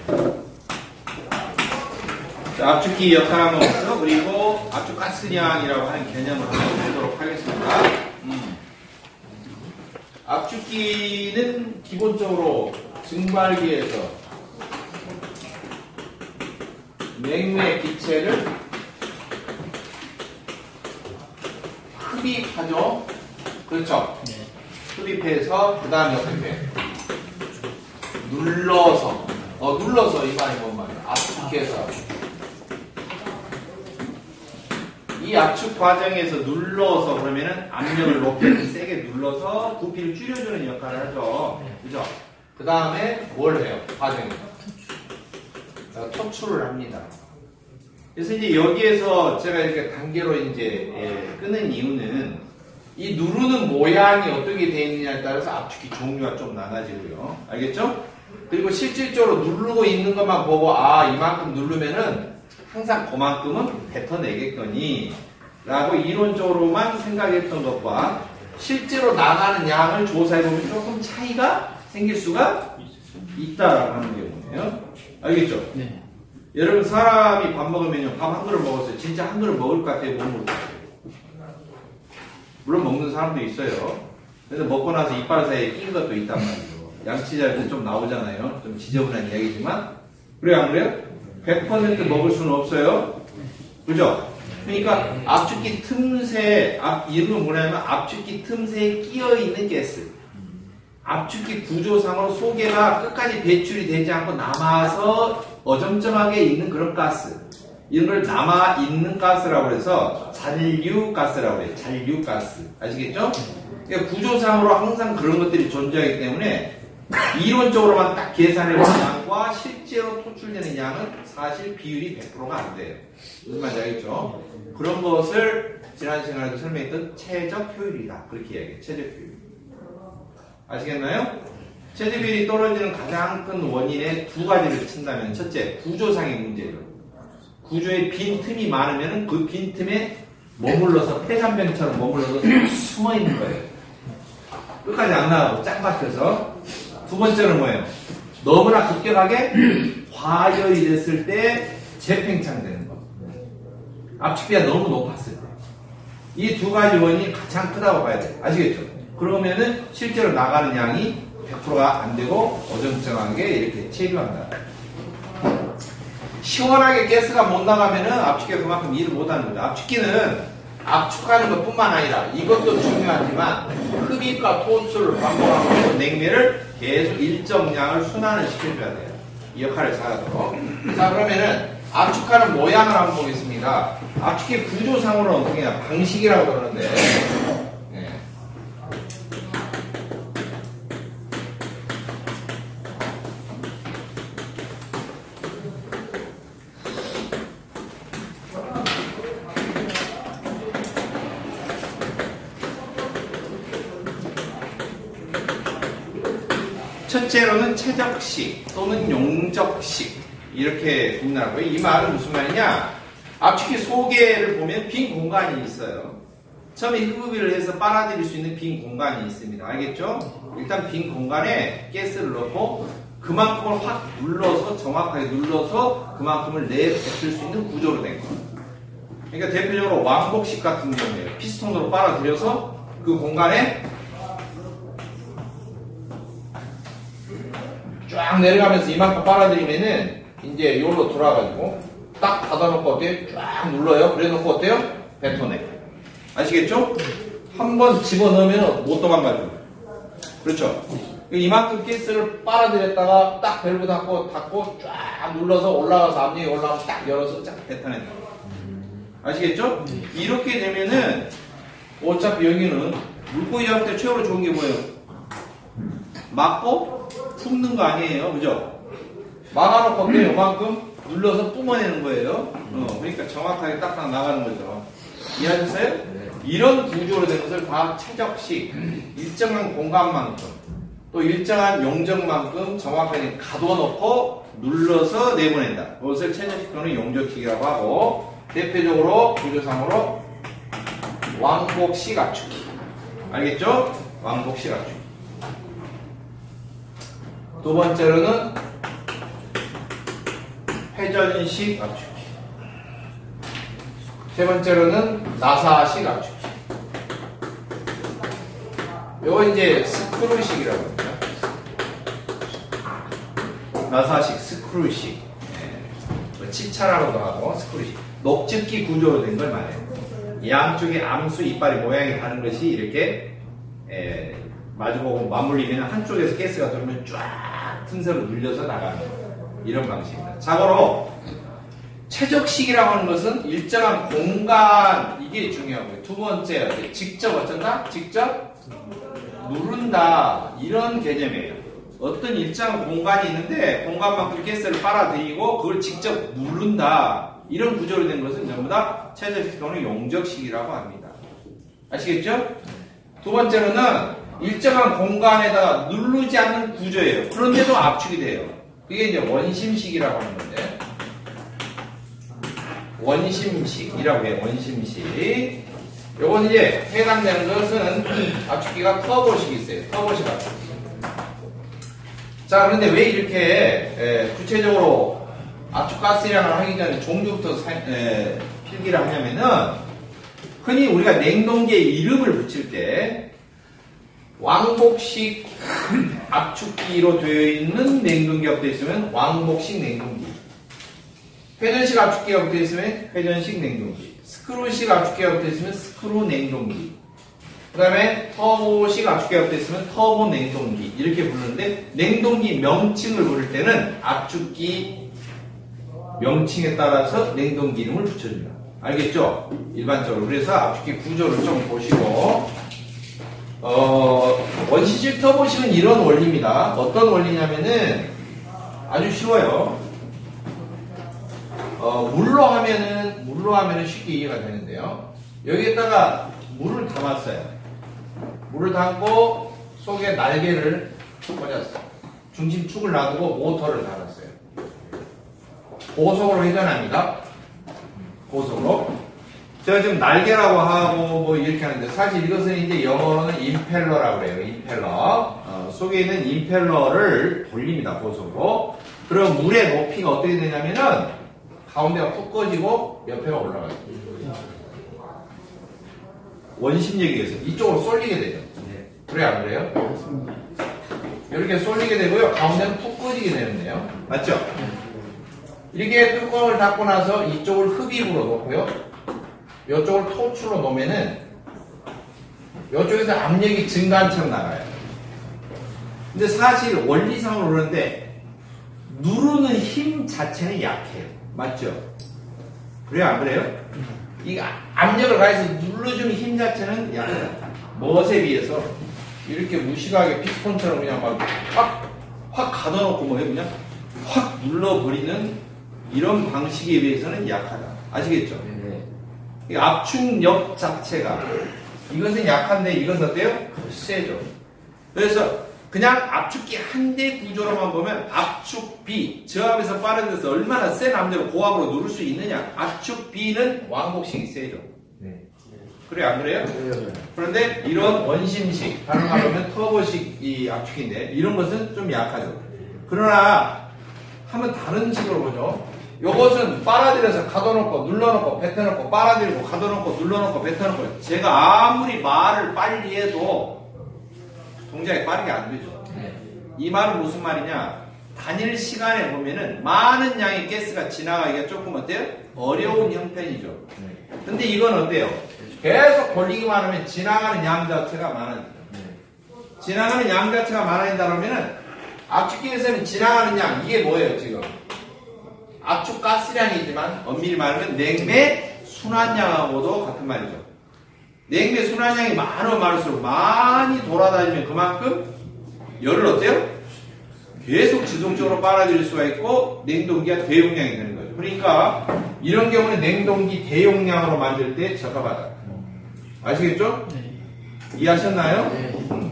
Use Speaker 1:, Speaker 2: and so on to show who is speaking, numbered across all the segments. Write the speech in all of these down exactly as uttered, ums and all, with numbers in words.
Speaker 1: 자, 압축기 역할 한번 보죠. 그리고 압축가스량이라고 하는 개념을 한번 보도록 하겠습니다. 음. 압축기는 기본적으로 증발기에서 냉매 기체를 흡입하죠. 그렇죠? 네. 흡입해서 그 다음에 어떻게 해? 눌러서 어 눌러서 이 말이 뭔 말이야? 압축해서 이 압축 과정에서 눌러서 그러면은 압력을 높게 세게 눌러서 부피를 줄여주는 역할을 하죠. 그죠? 그 다음에 뭘 해요? 과정에서 토출을 합니다. 그래서 이제 여기에서 제가 이렇게 단계로 이제 예, 끄는 이유는 이 누르는 모양이 어떻게 되어 있느냐에 따라서 압축기 종류가 좀 나눠지고요. 알겠죠? 그리고 실질적으로 누르고 있는 것만 보고 아 이만큼 누르면은 항상 그만큼은 뱉어내겠거니 라고 이론적으로만 생각했던 것과 실제로 나가는 양을 조사해보면 조금 차이가 생길 수가 있다라고 하는 경우예요. 알겠죠? 네. 여러분 사람이 밥 먹으면요 밥 한 그릇 먹었어요. 진짜 한 그릇 먹을 것 같아요? 못 먹을 것 같아요? 물론 먹는 사람도 있어요. 그래서 먹고 나서 이빨 사이에 낀 것도 있단 말이에요. 양치질 때 좀 나오잖아요. 좀 지저분한 이야기지만 그래요 안 그래요? 백 퍼센트 먹을 수는 없어요. 그죠? 그러니까 압축기 틈새 압, 이름은 뭐냐면 압축기 틈새에 끼어있는 가스 압축기 구조상으로 소개가 끝까지 배출이 되지 않고 남아서 어정쩡하게 있는 그런 가스 이런 걸 남아있는 가스라고 해서 잔류가스라고 해요. 잔류가스 아시겠죠? 그러니까 구조상으로 항상 그런 것들이 존재하기 때문에 이론적으로만 딱 계산해본 양과 실제로 토출되는 양은 사실 비율이 백 퍼센트가 안 돼요. 무슨 말인지 알겠죠? 그런 것을 지난 시간에도 설명했던 최적 효율이다. 그렇게 이야기해요. 최적 효율. 아시겠나요? 최적 효율이 떨어지는 가장 큰 원인의 두 가지를 친다면 첫째, 구조상의 문제죠. 구조에 빈 틈이 많으면 그 빈 틈에 머물러서 폐산병처럼 머물러서 숨어 있는 거예요. 끝까지 안 나가고 짱 박혀서. 두 번째는 뭐예요? 너무나 급격하게 과열이 됐을 때 재팽창되는 거. 압축비가 너무 높았을 때. 이 두 가지 원인이 가장 크다고 봐야 돼요. 아시겠죠? 그러면은 실제로 나가는 양이 백 퍼센트가 안 되고 어정쩡하게 이렇게 체류한다. 시원하게 가스가 못 나가면은 압축기가 그만큼 일을 못 하는 거죠. 압축기는 압축하는 것 뿐만 아니라 이것도 중요하지만 흡입과 토출을 반복하고 냉매를 계속 일정량을 순환을 시켜줘야 돼요. 이 역할을 잘하도록. 자 그러면은 압축하는 모양을 한번 보겠습니다. 압축기 구조상으로는 어떻게 해야 방식이라고 그러는데 네. 첫째로는 최적식 또는 용적식 이렇게 분류하고요. 이 말은 무슨 말이냐? 압축기 소개를 보면 빈 공간이 있어요. 처음에 흡입을 해서 빨아들일 수 있는 빈 공간이 있습니다. 알겠죠? 일단 빈 공간에 가스를 넣고 그만큼을 확 눌러서 정확하게 눌러서 그만큼을 내뱉을 수 있는 구조로 된 거예요. 그러니까 대표적으로 왕복식 같은 경우에요. 피스톤으로 빨아들여서 그 공간에 쫙 내려가면서 이만큼 빨아들이면은 이제 요로 돌아가지고 딱 닫아놓고 어때요? 쫙 눌러요. 그래 놓고 어때요? 뱉어내. 아시겠죠? 한번 집어넣으면 못 도망가죠. 그렇죠? 이만큼 가스를 빨아들였다가 딱 밸브 닫고 닫고 쫙 눌러서 올라가서 압력이 올라가면 딱 열어서 쫙 뱉어낸다. 아시겠죠? 이렇게 되면은 어차피 여기는 물고기 잡을 때 최고로 좋은 게 뭐예요? 막고 품는 거 아니에요. 그죠? 막아놓고 어때요? 요만큼 눌러서 뿜어내는 거예요. 어, 그러니까 정확하게 딱딱 나가는 거죠. 이해하셨어요? 네. 이런 구조로 된 것을 다 최적식, 일정한 공간만큼 또 일정한 용적만큼 정확하게 가둬놓고 눌러서 내보낸다. 그것을 최적식 또는 용적식이라고 하고 대표적으로 구조상으로 왕복식 압축기. 알겠죠? 왕복식 압축기. 두 번째로는 회전식 압축기. 세 번째로는 나사식 압축기. 요거 이제 스크루식이라고 합니다. 나사식, 스크루식. 네. 치차라고도 하고 스크루식. 녹즙기 구조로 된 걸 말해요. 양쪽에 암수 이빨의 모양이 다른 것이 이렇게 에, 마주보고 맞물리면 한쪽에서 가스가 돌면 쫙 틈새로 눌려서 나가는 이런 방식입니다. 자고로 최적식이라고 하는 것은 일정한 공간, 이게 중요하고요. 두 번째, 직접 어쩐다? 직접 누른다, 이런 개념이에요. 어떤 일정한 공간이 있는데 공간만큼 가스를 빨아들이고 그걸 직접 누른다, 이런 구조로 된 것은 전부 다 최적식 또는 용적식이라고 합니다. 아시겠죠? 두 번째로는 일정한 공간에다가 누르지 않는 구조예요. 그런데도 압축이 돼요. 그게 이제 원심식이라고 하는 건데, 원심식이라고 해요. 원심식. 요건 이제 해당되는 것은 압축기가 터보식이 있어요. 터보식 압축기. 자, 그런데 왜 이렇게 에, 구체적으로 압축가스량을 하기 전에 종류부터 사, 에, 필기를 하냐면은, 흔히 우리가 냉동기에 이름을 붙일 때 왕복식 압축기로 되어 있는 냉동기가 되어 있으면 왕복식 냉동기, 회전식 압축기가 붙어 있으면 회전식 냉동기, 스크루식 압축기가 붙어 있으면 스크루 냉동기, 그 다음에 터보식 압축기가 붙어 있으면 터보 냉동기, 이렇게 부르는데, 냉동기 명칭을 부를 때는 압축기 명칭에 따라서 냉동기 이름을 붙여줍니다. 알겠죠? 일반적으로. 그래서 압축기 구조를 좀 보시고, 어, 원시식 터보식은 이런 원리입니다. 어떤 원리냐면은 아주 쉬워요. 어, 물로 하면은, 물로 하면은 쉽게 이해가 되는데요. 여기에다가 물을 담았어요. 물을 담고 속에 날개를 꽂았어요. 중심축을 놔두고 모터를 달았어요. 고속으로 회전합니다. 고속으로. 제가 지금 날개라고 하고 뭐 이렇게 하는데, 사실 이것은 이제 영어로는 임펠러라고 해요. 임펠러. 어, 속에 있는 임펠러를 돌립니다. 고속으로. 그럼 물의 높이가 어떻게 되냐면은 가운데가 푹 꺼지고 옆에가 올라가요. 원심력에 의해서 이쪽으로 쏠리게 되죠. 그래 안 그래요? 이렇게 쏠리게 되고요. 가운데는 푹 꺼지게 되는데요. 맞죠? 이렇게 뚜껑을 닫고 나서 이쪽을 흡입으로 놓고요. 이쪽을 토출로 놓으면은 이쪽에서 압력이 증가한 채로 나가요. 근데 사실 원리상으로 그러는데 누르는 힘 자체는 약해요. 맞죠? 그래요? 안 그래요? 이 압력을 가해서 눌러주는 힘 자체는 약해요. 멋에 비해서 이렇게 무식하게 피스톤처럼 그냥 막 확, 확 가둬놓고 뭐 그냥 확 눌러버리는 이런 방식에 비해서는 약하다. 아시겠죠? 네. 이 압축력 자체가, 이것은 약한데 이것은 어때요? 세죠. 그래서 그냥 압축기 한 대 구조로만 보면 압축비, 저압에서 빠른데서 얼마나 센 압력을 고압으로 누를 수 있느냐, 압축비는 왕복식이 세죠. 네. 그래 안 그래요? 네. 그런데 이런 원심식, 다른 말로 하면 터보식 이 압축기인데 이런 것은 좀 약하죠. 그러나 한번 다른 식으로 보죠. 요것은 빨아들여서 가둬놓고 눌러놓고 뱉어놓고 빨아들이고 가둬놓고 눌러놓고 뱉어놓고, 제가 아무리 말을 빨리 해도 동작이 빠르게 안 되죠. 이 말은 무슨 말이냐, 단일 시간에 보면은 많은 양의 가스가 지나가기가 조금 어때요? 어려운 형편이죠. 근데 이건 어때요? 계속 돌리기만 하면 지나가는 양 자체가 많아지죠. 지나가는 양 자체가 많아진다 그러면은 압축기에서는 지나가는 양, 이게 뭐예요 지금? 압축 가스량이지만 엄밀히 말하면 냉매 순환량하고도 같은 말이죠. 냉매 순환량이 많으면 많을수록 많이 돌아다니면 그만큼 열을 어때요? 계속 지속적으로 빨아들일 수가 있고 냉동기가 대용량이 되는 거죠. 그러니까 이런 경우는 냉동기 대용량으로 만들 때 적합하다. 아시겠죠? 네. 이해하셨나요? 네. 음.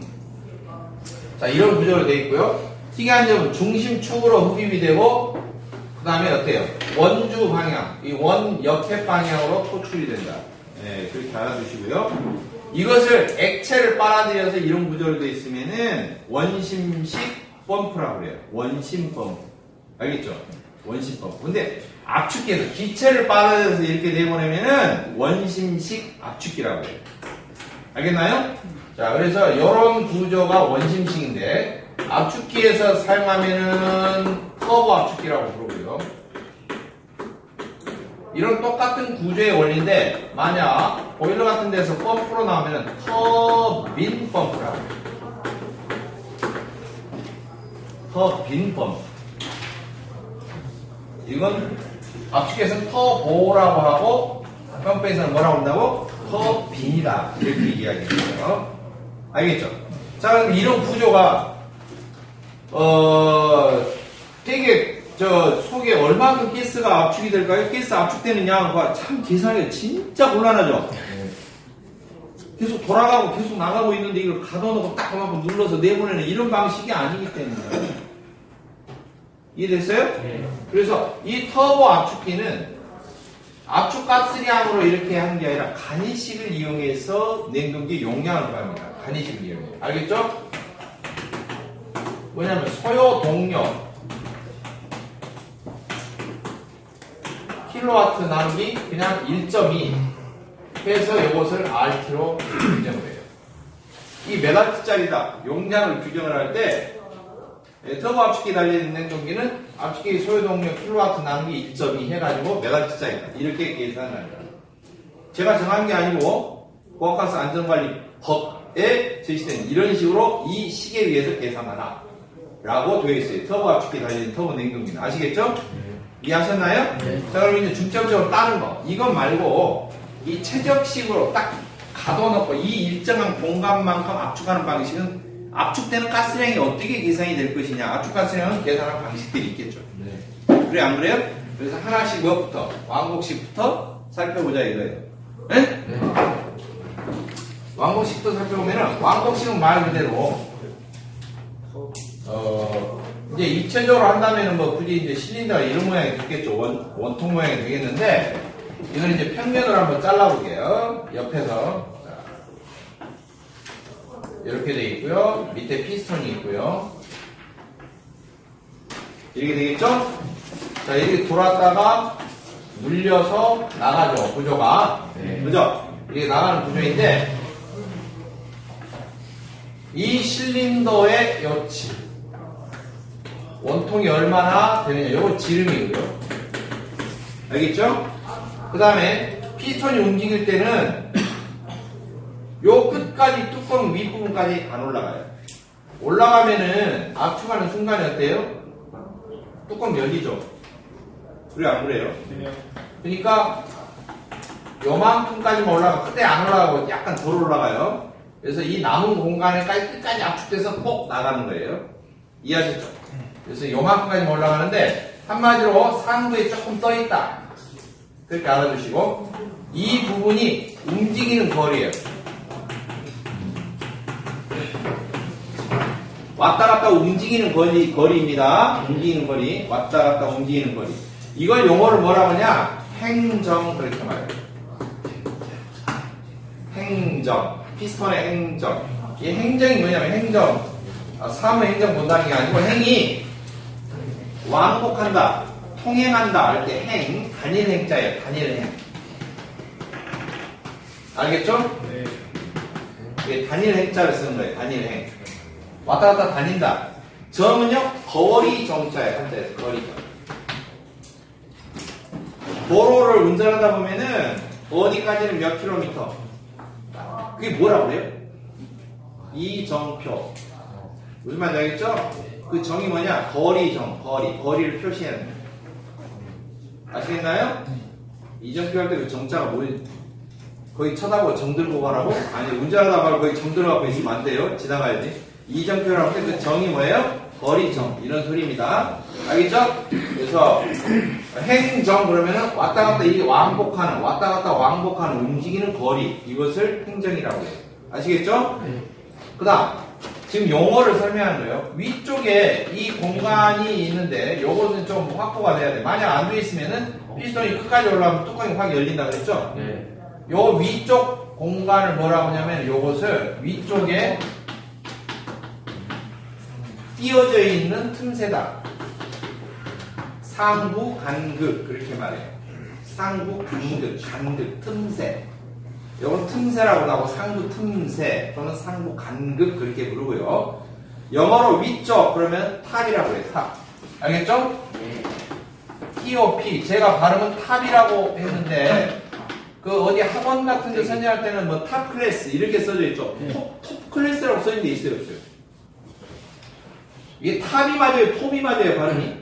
Speaker 1: 자, 이런 구조로 되어 있고요. 특이한 점은 중심축으로 흡입이 되고, 그 다음에 어때요? 원주 방향, 이 원 옆에 방향으로 토출이 된다. 네, 그렇게 알아두시고요. 이것을 액체를 빨아들여서 이런 구조로 되어 있으면은 원심식 펌프라고 그래요. 원심 펌프. 알겠죠? 원심펌프. 근데 압축기에서 기체를 빨아들여서 이렇게 내보내면은 원심식 압축기라고 해요. 알겠나요? 자, 그래서 이런 구조가 원심식인데 압축기에서 사용하면은 터보 압축기라고 부르고요. 이런 똑같은 구조의 원리인데 만약 보일러 같은 데서 펌프로 나오면은 터빈 펌프라고 해요. 터빈 펌프. 이건 압축기에서는 터보라고 하고 펌프에서는 뭐라고 한다고? 터빈이다. 이렇게 이야기해요. 알겠죠? 자, 그럼 이런 구조가 어 되게 저 속에 얼마큼 가스가 압축이 될까요? 가스 압축되는 양과 참 계산하기가 진짜 곤란하죠? 계속 돌아가고 계속 나가고 있는데 이걸 가둬놓고 딱 그만큼 눌러서 내보내는 이런 방식이 아니기 때문에. 이해됐어요? 네. 그래서 이 터보 압축기는 압축가스량으로 이렇게 하는 게 아니라 간이식을 이용해서 냉동기 용량을 구합니다. 간이식을 이용해서. 알겠죠? 뭐냐면 소요 동력 킬로와트 나누기 그냥 일 점 이 해서 이것을 알티로 규정을 해요. 이 몇 와트짜리다 용량을 규정을 할 때 터보 압축기 달려있는 냉동기는 압축기 소요동력 킬로와트 나누기 일 점 이 해가지고 몇 와트짜리다 이렇게 계산합니다. 제가 정한 게 아니고 고압가스 안전관리법에 제시된 이런 식으로 이 식에 의해서 계산하라 라고 되어 있어요. 터보 압축기 달려있는 터보 냉동기는. 아시겠죠? 이해하셨나요? 네. 자, 그럼 이제 중점적으로 다른 거. 이것 말고 이 최적식으로 딱 가둬놓고 이 일정한 공간만큼 압축하는 방식은 압축되는 가스량이 어떻게 계산이 될 것이냐. 압축가스량은 계산하는 방식들이 있겠죠. 네. 그래, 안 그래요? 그래서 하나씩 뭐부터? 왕복식부터 살펴보자 이거예요. 네? 네. 왕복식부터 살펴보면은 왕복식은 말 그대로 어, 이제 입체적으로 한다면은 뭐 굳이 이제 실린더가 이런 모양이 되겠죠. 원, 원통 모양이 되겠는데, 이건 이제 평면으로 한번 잘라볼게요. 옆에서. 자, 이렇게 되어 있고요. 밑에 피스톤이 있고요. 이렇게 되겠죠? 자, 이렇게 돌았다가 물려서 나가죠. 구조가. 네. 그죠? 이게 나가는 구조인데, 이 실린더의 여치. 원통이 얼마나 되느냐. 요거 지름이고요. 알겠죠? 그 다음에 피스톤이 움직일 때는 요 끝까지 뚜껑 윗부분까지 안 올라가요. 올라가면은 압축하는 순간이 어때요? 뚜껑 열리죠? 그래 안 그래요? 그러니까 요만큼까지만 올라가 그때 안 올라가고 약간 덜 올라가요. 그래서 이 남은 공간에까지 끝까지 압축돼서 꼭 나가는 거예요. 이해하셨죠? 그래서 요만큼까지 올라가는데 한마디로 상부에 조금 떠있다 그렇게 알아두시고 이 부분이 움직이는 거리예요. 왔다 갔다 움직이는 거리, 거리입니다. 움직이는 거리 왔다 갔다 움직이는 거리. 이걸 용어를 뭐라고 하냐? 행정 그렇게 말해요. 행정 피스톤의 행정. 이 행정이 뭐냐면 행정 아, 사무 행정 본다는 게 아니고 행이 왕복한다, 통행한다 할 때 행, 단일 행자예요. 단일 행. 알겠죠? 네. 이게 단일 행자를 쓰는 거예요. 단일 행. 왔다 갔다 다닌다. 정은요, 거리 정자예요. 한자에서 거리 정. 도로를 운전하다 보면은 어디까지는 몇 킬로미터. 그게 뭐라고 그래요? 이정표. 무슨 말인지 알겠죠? 그 정이 뭐냐? 거리 정, 거리. 거리를 표시하는 거예요. 아시겠나요? 이정표 할 때 그 정자가 뭐예요? 거의 쳐다보고 정 들고 가라고? 아니, 운전하다 말고 거의 정 들어가고 있으면 안 돼요. 지나가야지. 이정표라고 할 때 그 정이 뭐예요? 거리 정. 이런 소리입니다. 알겠죠? 그래서 행정 그러면은 왔다 갔다 이 왕복하는, 왔다 갔다 왕복하는 움직이는 거리. 이것을 행정이라고 해요. 아시겠죠? 그 다음. 지금 용어를 설명하는 거예요. 위쪽에 이 공간이 있는데 요것은 좀 확보가 돼야 돼. 만약 안 돼 있으면은 피스톤이 끝까지 올라가면 뚜껑이 확 열린다 그랬죠? 네. 요 위쪽 공간을 뭐라고 하냐면 요것을 위쪽에 띄어져 있는 틈새다. 상부 간극 그렇게 말해요. 상부 간극, 간극, 틈새. 이건 틈새라고 하고 상부 틈새 또는 상부 간극 그렇게 부르고요. 영어로 위쪽 그러면 탑이라고 해요. 탑. 알겠죠? 티오피. 제가 발음은 탑이라고 했는데 그 어디 학원 같은 데 선정할 때는 뭐 탑 클래스 이렇게 써져 있죠. 톱, 톱 클래스라고 써있는 데 있어요, 없어요? 이게 탑이 맞아요, 톱이 맞아요, 발음이?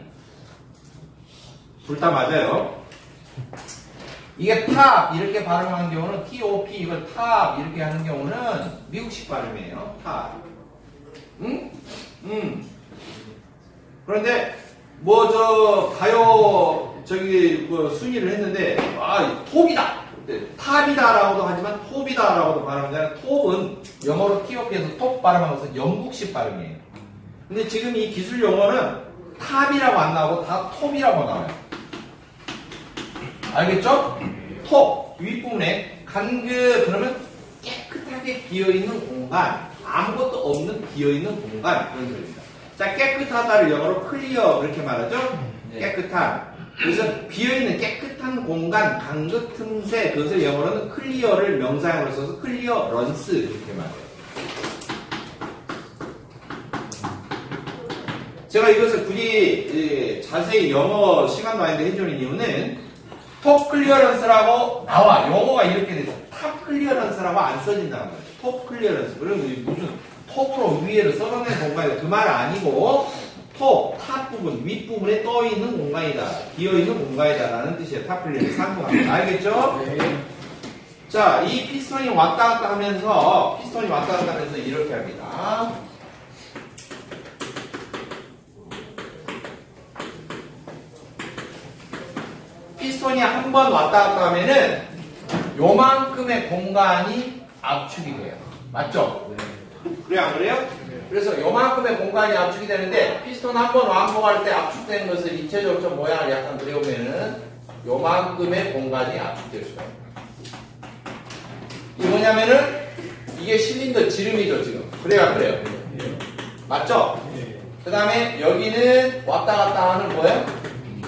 Speaker 1: 둘 다 맞아요. 이게 탑 이렇게 발음하는 경우는 티오피 이걸 탑 이렇게 하는 경우는 미국식 발음이에요. 탑. 응? 응. 그런데 뭐 저 가요 저기 그 순위를 했는데 아 톱이다. 탑이다라고도 하지만 톱이다라고도 발음하잖아요. 톱은 영어로 티오피에서 톱 발음하는 것은 영국식 발음이에요. 근데 지금 이 기술 용어는 탑이라고 안 나오고 다 톱이라고 나와요. 알겠죠? 톱 윗부분에 간극 그러면 깨끗하게 비어있는 공간, 아무것도 없는 비어있는 공간 그런 소리입니다. 자, 깨끗하다를 영어로 클리어 그렇게 말하죠? 네. 깨끗한. 그래서 비어있는 깨끗한 공간, 간극, 틈새 그것을 영어로는 클리어를 명사형으로 써서 클리어런스 이렇게 말해요. 제가 이것을 굳이 자세히 영어 시간도 아닌데 해주는 이유는 톱 클리어런스라고 나와. 용어가 이렇게 돼서 탑 클리어런스라고 안 써진다는 거예요. 톱 클리어런스. 그러면 무슨 톱으로 위에를 썰어낸 공간이다. 그 말 아니고 톱, 탑 부분, 윗부분에 떠있는 공간이다. 비어있는 공간이다. 라는 뜻이에요. 탑 클리어런스 상부합니다. 알겠죠? 네. 자, 이 피스톤이 왔다 갔다 하면서 피스톤이 왔다 갔다 하면서 이렇게 합니다. 피스톤이 한 번 왔다 갔다 하면은 요만큼의 공간이 압축이 돼요. 맞죠? 네. 그래요, 안 그래요? 네. 그래서 요만큼의 공간이 압축이 되는데 피스톤 한 번 완공할 때 압축된 것을 입체적으로 좀 모양을 약간 그려보면은 요만큼의 공간이 압축될 수가 있어요. 이게 뭐냐면은 이게 실린더 지름이죠, 지금. 그래요, 안 그래요? 네. 맞죠? 네. 그 다음에 여기는 왔다 갔다 하는 뭐예요?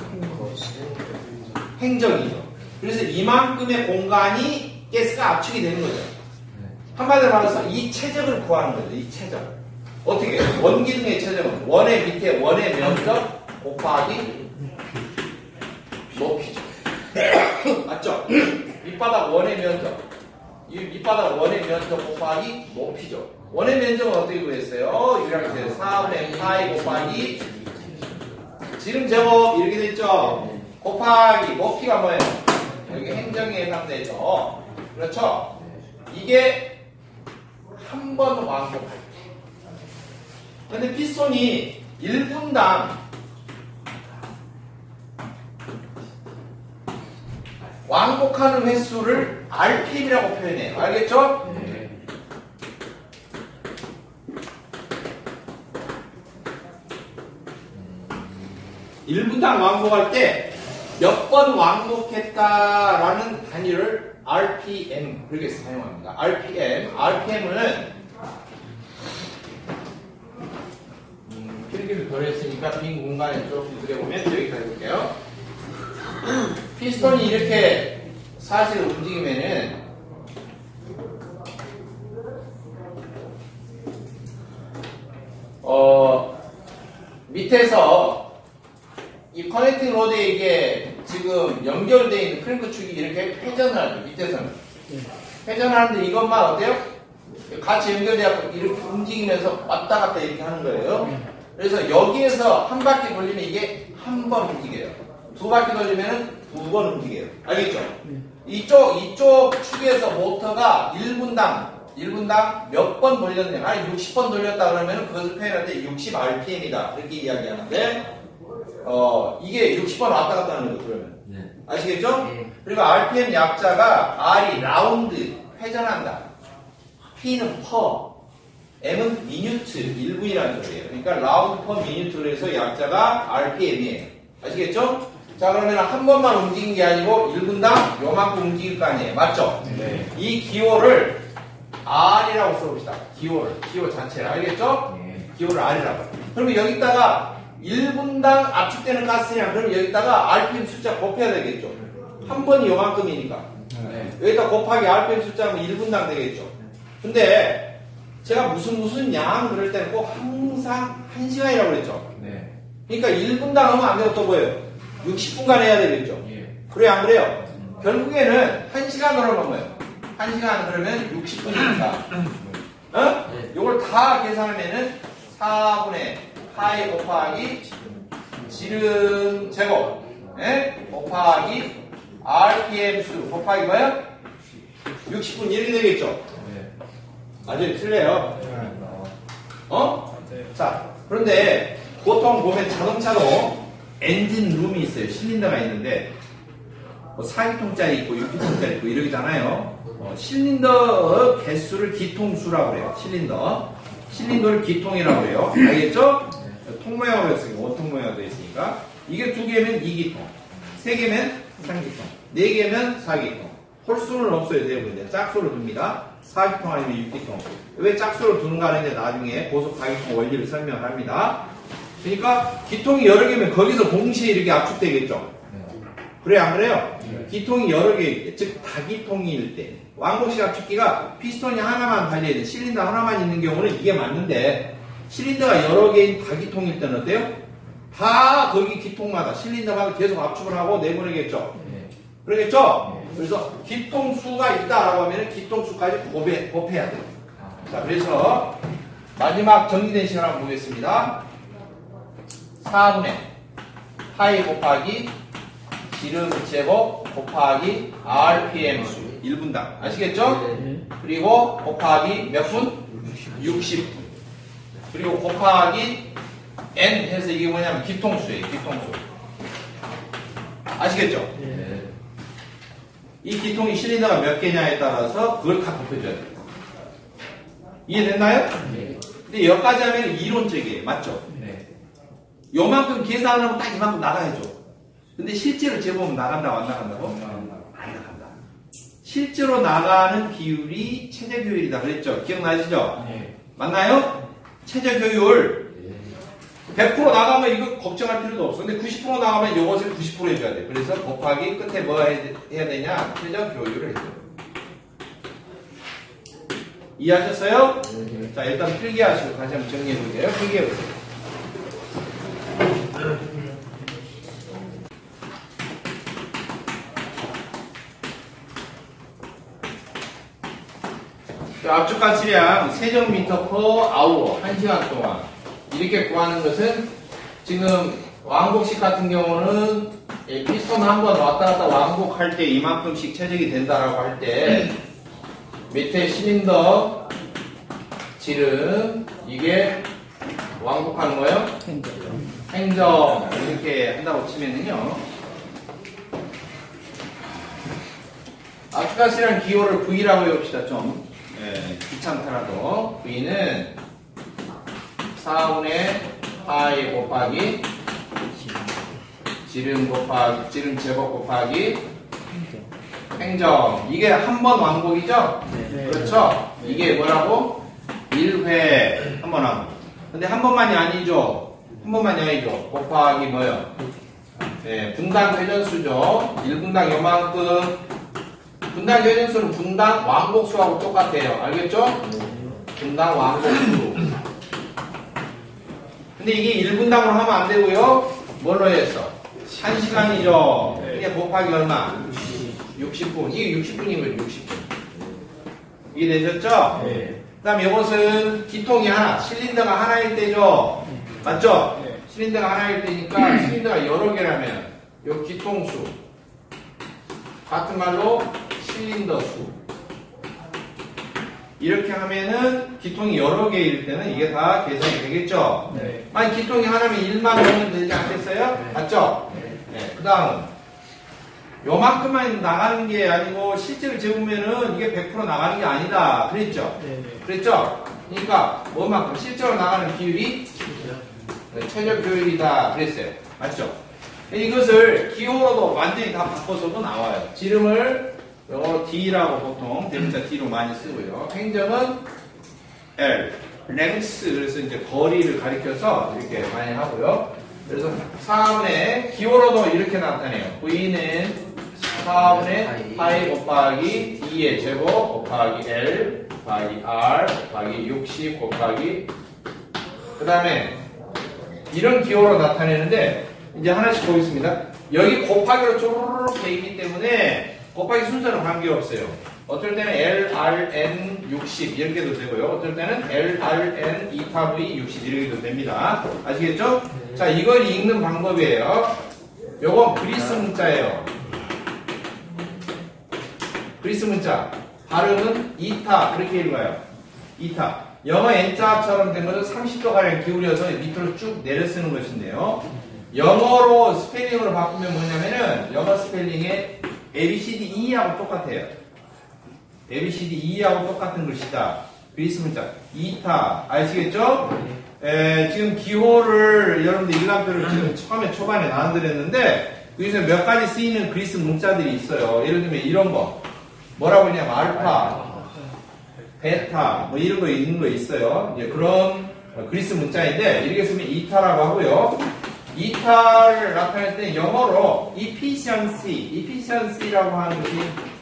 Speaker 1: 행정이죠. 그래서 이만큼의 공간이 가스가 압축이 되는 거죠. 한마디로 말해서 이 최적을 구하는 거죠. 이 최적. 어떻게? 원기둥의 최적은 원의 밑에 원의 면적 곱하기 높이죠. 맞죠? 밑바닥 원의 면적. 이 밑바닥 원의 면적 곱하기 높이죠. 원의 면적은 어떻게 구했어요? 이렇게 사분의 파이 곱하기 지름 제곱 이렇게 됐죠? 곱하기 높이가 뭐예요? 여기 행정에 해당되죠. 그렇죠? 이게 한 번 왕복할 때. 근데 피스톤이 일 분당 왕복하는 횟수를 알피엠이라고 표현해요. 알겠죠? 네. 일 분당 왕복할 때 몇 번 왕복했다라는 단위를 알피엠 그렇게 사용합니다. 알피엠, 알피엠은 음, 필기를 덜 했으니까 빈 공간에 조금 그려보면 여기까지 볼게요. 피스톤이 이렇게 사실 움직이면은 어 밑에서 이 커넥팅 로드에 이게 지금 연결되어 있는 크랭크 축이 이렇게 회전을 하죠. 밑에서는. 회전하는데 이것만 어때요? 같이 연결되어 이렇게 움직이면서 왔다 갔다 이렇게 하는 거예요. 그래서 여기에서 한 바퀴 돌리면 이게 한 번 움직여요. 두 바퀴 돌리면 두 번 움직여요. 알겠죠? 이쪽, 이쪽 축에서 모터가 일 분당, 일 분당 몇 번 돌렸냐. 아니, 육십 번 돌렸다 그러면 그것을 표현할 때 육십 알피엠이다. 그렇게 이야기하는데, 어, 이게 육십 번 왔다 갔다 하는 거죠, 그러면. 네. 아시겠죠? 네. 그리고 알피엠 약자가 R이 라운드, 회전한다. P는 퍼, M은 미뉴트, 일 분이라는 소리예요. 그러니까 라운드 퍼 미뉴트로 해서 약자가 알피엠이에요. 아시겠죠? 자, 그러면 한 번만 움직인 게 아니고 일 분당 요만큼 움직일 거 아니에요. 맞죠? 네. 이 기호를 R이라고 써봅시다. 기호를, 기호 자체를. 알겠죠? 네. 기호를 R이라고. 그러면 여기다가 일 분당 압축되는 가스량, 그럼 여기다가 알피엠 숫자 곱해야 되겠죠. 한 번이 요만큼이니까. 네. 여기다 곱하기 알피엠 숫자면 일 분당 되겠죠. 근데 제가 무슨 무슨 양 그럴 때는 꼭 항상 한 시간이라고 그랬죠. 네. 그러니까 일 분당 하면 안 되고 또 뭐예요? 육십 분간 해야 되겠죠. 예. 그래요, 안 그래요? 음. 결국에는 한 시간으로 하면 뭐예요? 한 시간 그러면 육십 분이니까. 어? 네. 요걸 다 계산하면은 사분의 파이 곱하기 지름 제곱, 예? 곱하기 알피엠 수 곱하기 뭐예요? 육십 분 이렇게 되겠죠? 네. 아주 틀려요. 어? 자, 그런데 보통 보면 자동차도 엔진 룸이 있어요. 실린더가 있는데 뭐 사 기통짜리 있고 육 기통짜리 있고 이러잖아요. 어, 실린더 개수를 기통수라고 그래요. 실린더. 실린더를 기통이라고 그래요. 알겠죠? 통 모양으로 했으니까 원통 모양으로 했으니까 이게 두 개면 이 기통, 세 개면 삼 기통, 네 개면 사 기통. 홀수는 없어요. 대부분 짝수로 둡니다. 사 기통 아니면 육 기통. 왜 짝수로 두는가 하는데 나중에 고속 사 기통 원리를 설명을 합니다. 그러니까 기통이 여러 개면 거기서 동시에 이렇게 압축되겠죠. 그래요, 안 그래요? 기통이 여러 개, 즉 다기통일 때 왕복식 압축기가 피스톤이 하나만 달려야 돼. 실린더 하나만 있는 경우는 이게 맞는데 실린더가 여러 개인 다기통일 때는 어때요? 다 거기 기통마다 실린더마다 계속 압축을 하고 내보내겠죠. 그러겠죠? 그래서 기통수가 있다라고 하면 기통수까지 곱해, 곱해야 돼요. 자, 그래서 마지막 정리된 시간 한번 보겠습니다. 사분의 파이 곱하기 지름 제곱 곱하기 알피엠 수 일 분당 아시겠죠? 그리고 곱하기 몇 분? 육십 분. 그리고 곱하기 n 해서 이게 뭐냐면 기통수예요. 기통수. 아시겠죠? 이 기통이 실린더가 몇 개냐에 따라서 그걸 다 곱해줘야 돼요. 이해됐나요? 근데 여기까지 하면 이론적이에요. 맞죠? 요만큼 계산하면 딱 이만큼 나가야죠. 근데 실제로 재보면 나간다고 안 나간다고? 안 나간다. 실제로 나가는 비율이 최저 효율이다 그랬죠? 기억나시죠? 네. 맞나요? 최저 효율 백 퍼센트 나가면 이거 걱정할 필요도 없어. 근데 구십 퍼센트 나가면 이것을 구십 퍼센트 해줘야 돼. 그래서 곱하기 끝에 뭐 해야 되냐? 최저 효율을 해줘요. 이해하셨어요? 네. 자, 일단 필기하시고 다시 한번 정리해볼게요. 필기해보세요. 압축가스량 세제곱미터 퍼 아워 한 시간 동안 이렇게 구하는 것은 지금 왕복식 같은 경우는 피스톤 한 번 왔다 갔다 왕복할 때 이만큼씩 최적이 된다라고 할 때 밑에 실린더 지름 이게 왕복하는 거예요? 행점. 행점 이렇게 한다고 치면은요. 압축가스량 기호를 V라고 해봅시다. 좀 네, 귀찮더라도 V는 사분의 파이 곱하기 지름 곱하기 지름 제곱 곱하기 행점. 이게 한 번 왕복이죠? 네. 그렇죠? 네. 이게 뭐라고? 일 회 한 번 하고. 근데 한 번만이 아니죠? 한 번만이 아니죠? 곱하기 뭐요? 네, 분당 회전수죠. 일 분당 요만큼. 분당 회전수는 분당 왕복수하고 똑같아요. 알겠죠? 분당 왕복수. 근데 이게 일 분당으로 하면 안 되고요. 뭘로 했어? 한 시간이죠. 이게 곱하기 얼마? 육십 분. 이게 육십 분이면 육십 분. 이해되셨죠? 네. 그 다음 이것은 기통이 하나, 실린더가 하나일 때죠? 맞죠? 네. 실린더가 하나일 때니까 실린더가 여러 개라면 요 기통수 같은 말로 실린더 수. 이렇게 하면은 기통이 여러 개일 때는 이게 다 계산이 되겠죠? 네. 만약 기통이 하나면 일만 넣으면 되지 않겠어요? 네. 맞죠? 네. 네. 그 다음 요만큼만 나가는 게 아니고 실제로 재보면은 이게 백 퍼센트 나가는 게 아니다. 그랬죠? 네. 그랬죠? 그러니까 뭐만큼 실제로 나가는 비율이 네, 최저 효율이다. 그랬어요. 맞죠? 이것을 기호로도 완전히 다 바꿔서도 나와요. 지름을 요 D라고 보통 대문자 D로 많이 쓰고요. 행점은 L, 랭스 그래서 이제 거리를 가리켜서 이렇게 많이 하고요. 그래서 사분의 기호로도 이렇게 나타내요. V는 사분의 파이 곱하기 D의 제곱 곱하기 L 곱하기 R 곱하기 육십 곱하기 그 다음에 이런 기호로 나타내는데 이제 하나씩 보겠습니다. 여기 곱하기로 쪼르륵 돼 있기 때문에 곱하기 순서는 관계없어요. 어떨 때는 L, R, N 육십 이렇게도 되고요. 어떨 때는 L, R, N 이타 V 육십 이렇게도 됩니다. 아시겠죠? 자, 이걸 읽는 방법이에요. 요건 그리스 문자예요. 그리스 문자. 발음은 이타 그렇게 읽어요. 이타. 영어 N자처럼 된 것은 삼십 도가량 기울여서 밑으로 쭉 내려 쓰는 것인데요. 영어로 스펠링으로 바꾸면 뭐냐면은 영어 스펠링에 A, B, C, D, E하고 똑같아요. A, B, C, D, E하고 똑같은 것이다. 그리스 문자. 이타. 아시겠죠? 에, 지금 기호를 여러분들 일람표를 지금 처음에 초반에 나눠드렸는데 여기서 몇 가지 쓰이는 그리스 문자들이 있어요. 예를 들면 이런 거. 뭐라고 했냐면 알파. 베타 뭐 이런 거 있는 거 있어요. 이제 그런 그리스 문자인데 이렇게 쓰면 이타라고 하고요. 이타를 나타낼 때 영어로 efficiency, efficiency라고 하는 것이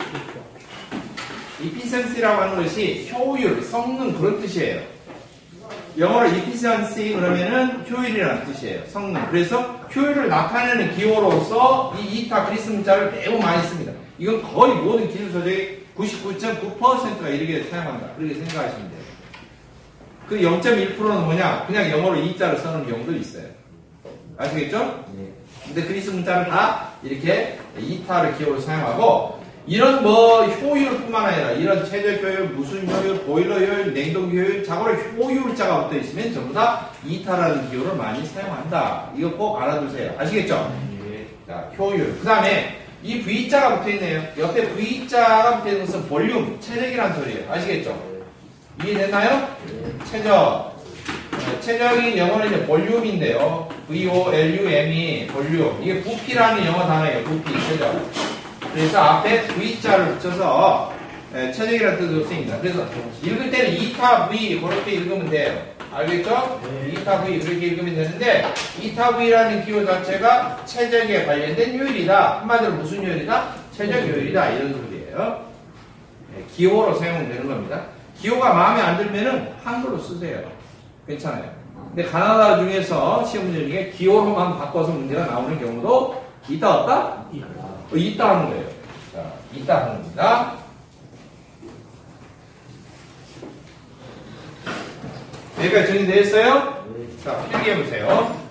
Speaker 1: efficiency라고 하는 것이 효율, 성능 그런 뜻이에요. 영어로 efficiency 그러면은 효율이라는 뜻이에요. 성능. 그래서 효율을 나타내는 기호로서 이 이타 그리스 문자를 매우 많이 씁니다. 이건 거의 모든 기술 서적의 구십구 점 구 퍼센트가 이렇게 사용한다. 그렇게 생각하시면 돼요. 그 영 점 일 퍼센트는 뭐냐? 그냥 영어로 이자를 써놓은 경우도 있어요. 아시겠죠? 네. 근데 그리스 문자는 다 이렇게 이타를 기호로 사용하고 이런 뭐 효율뿐만 아니라 이런 최적 효율, 무슨 효율, 보일러 효율, 냉동기 효율, 자고로 효율자가 붙어 있으면 전부 다 이타라는 기호를 많이 사용한다. 이거 꼭 알아두세요. 아시겠죠? 네. 자, 효율. 그 다음에 이 V자가 붙어있네요. 옆에 V자가 붙어있는 것은 볼륨, 체적이라는 소리예요. 아시겠죠? 이해됐나요? 체적. 체적인 영어는 이제 볼륨인데요. V O L U M이 볼륨. 이게 부피라는 영어 단어예요. 부피, 체적. 그래서 앞에 V자를 붙여서 체적이라는 뜻으로 쓰입니다. 그래서 읽을 때는 이타 V 그렇게 읽으면 돼요. 알겠죠? 네. 이타 V 그렇게 읽으면 되는데 이타 V라는 기호 자체가 체적에 관련된 요일이다. 한마디로 무슨 요일이다? 체적 요일이다. 이런 소리예요. 네, 기호로 사용은 되는 겁니다. 기호가 마음에 안 들면은 한글로 쓰세요. 괜찮아요. 근데 가나다 중에서 시험 문제 중에 기호로만 바꿔서 문제가 나오는 경우도 있다 없다? 어, 있다 하는 거예요. 자, 있다 하는 겁니다. 여기까지 정리되었어요? 자, 필기해보세요.